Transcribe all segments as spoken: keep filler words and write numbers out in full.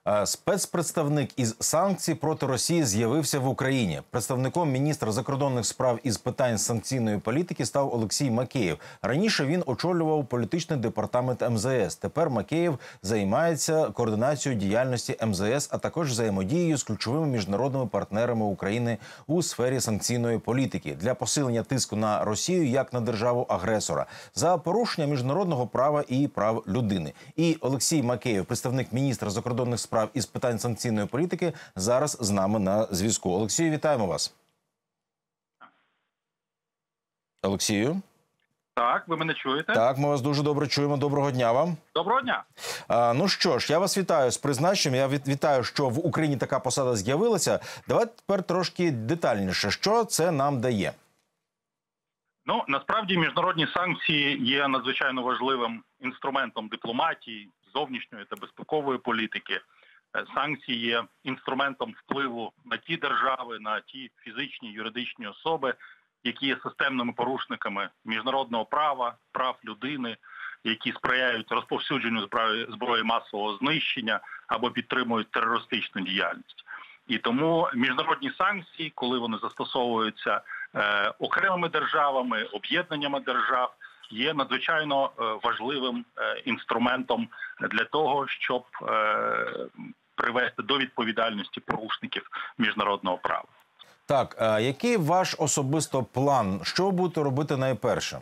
Спецпредставник із санкцій проти Росії з'явився в Україні. Представником міністра закордонних справ із питань санкційної політики став Олексій Макеєв. Раніше він очолював політичний департамент ем зе ес. Тепер Макеєв займається координацією діяльності ем зе ес, а також взаємодією з ключовими міжнародними партнерами України у сфері санкційної політики для посилення тиску на Росію як на державу-агресора за порушення міжнародного права і прав людини. І Олексій Макеєв, представник міністра закордонних справ із питань санкційної політики, зараз з нами на зв'язку. Олексію, вітаємо вас. Олексію? Так, ви мене чуєте? Так, ми вас дуже добре чуємо. Доброго дня вам. Доброго дня. А, ну що ж, я вас вітаю з призначенням. Я вітаю, що в Україні така посада з'явилася. Давайте тепер трошки детальніше. Що це нам дає? Ну, насправді, міжнародні санкції є надзвичайно важливим інструментом дипломатії, зовнішньої та безпекової політики. Санкції є інструментом впливу на ті держави, на ті фізичні, юридичні особи, які є системними порушниками міжнародного права, прав людини, які сприяють розповсюдженню зброї, зброї масового знищення або підтримують терористичну діяльність. І тому міжнародні санкції, коли вони застосовуються е, окремими державами, об'єднаннями держав, є надзвичайно е, важливим е, інструментом для того, щоб е, привести до відповідальності порушників міжнародного права. Так, а який ваш особисто план? Що ви будете робити найперше?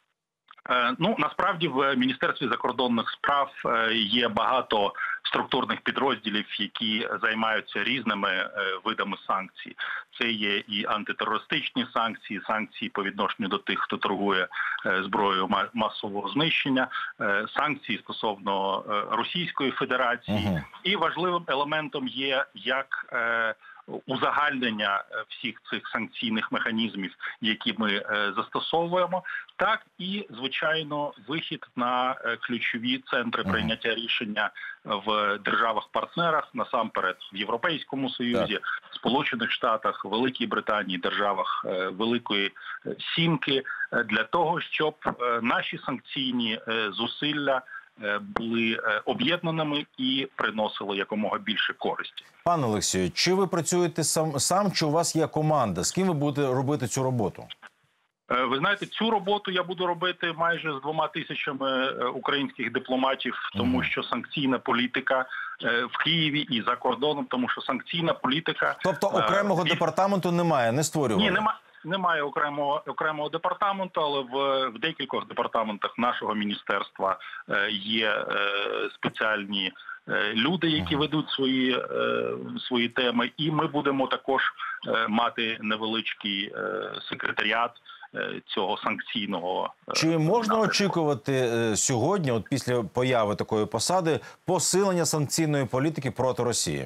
Ну, насправді в Міністерстві закордонних справ є багато структурних підрозділів, які займаються різними видами санкцій. Це є і антитерористичні санкції, санкції по відношенню до тих, хто торгує зброєю масового знищення, санкції стосовно Російської Федерації. Угу. І важливим елементом є як узагальнення всіх цих санкційних механізмів, які ми застосовуємо, так і, звичайно, вихід на ключові центри прийняття рішення в державах-партнерах, насамперед в Європейському Союзі, так. Сполучених Штатах, Великій Британії, державах Великої Сімки, для того, щоб наші санкційні зусилля були об'єднаними і приносили якомога більше користі. Пане Олексію, чи ви працюєте сам, сам, чи у вас є команда? З ким ви будете робити цю роботу? Ви знаєте, цю роботу я буду робити майже з двома тисячами українських дипломатів, тому mm. що санкційна політика в Києві і за кордоном, тому що санкційна політика... Тобто окремого е... департаменту немає, не створювали? Ні, немає. Немає окремого окремого департаменту, але в, в декількох департаментах нашого міністерства е, є е, спеціальні е, люди, які ведуть свої, е, свої теми. І ми будемо також е, мати невеличкий е, секретаріат е, цього санкційного. Е, Чи можна напрямку. очікувати е, сьогодні, от після появи такої посади, посилення санкційної політики проти Росії?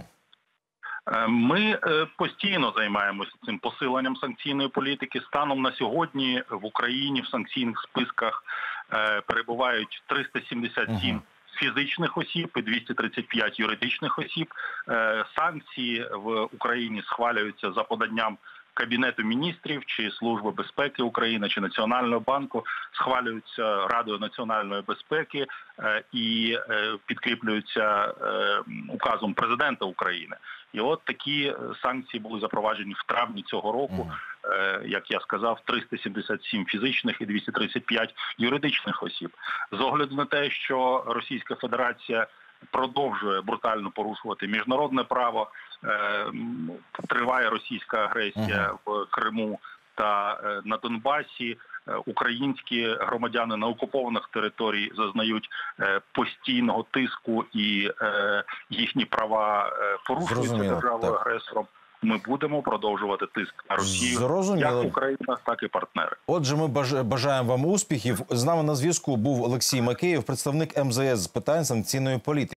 Ми постійно займаємося цим посиленням санкційної політики. Станом на сьогодні в Україні в санкційних списках перебувають триста сімдесят сім фізичних осіб і двісті тридцять п'ять юридичних осіб. Санкції в Україні схвалюються за поданням Кабінету міністрів, чи Служби безпеки України, чи Національного банку, схвалюються Радою національної безпеки і підкріплюються указом президента України. І от такі санкції були запроваджені в травні цього року, як я сказав, триста сімдесят сім фізичних і двісті тридцять п'ять юридичних осіб. З огляду на те, що Російська Федерація продовжує брутально порушувати міжнародне право, триває російська агресія в Криму та на Донбасі, українські громадяни на окупованих територіях зазнають постійного тиску і їхні права порушуються державою-агресором. Ми будемо продовжувати тиск на Росію, Зрозуміло. Як Україна, так і партнери. Отже, ми бажаємо вам успіхів. З нами на зв'язку був Олексій Макеєв, представник ем зе ес з питань санкційної політики.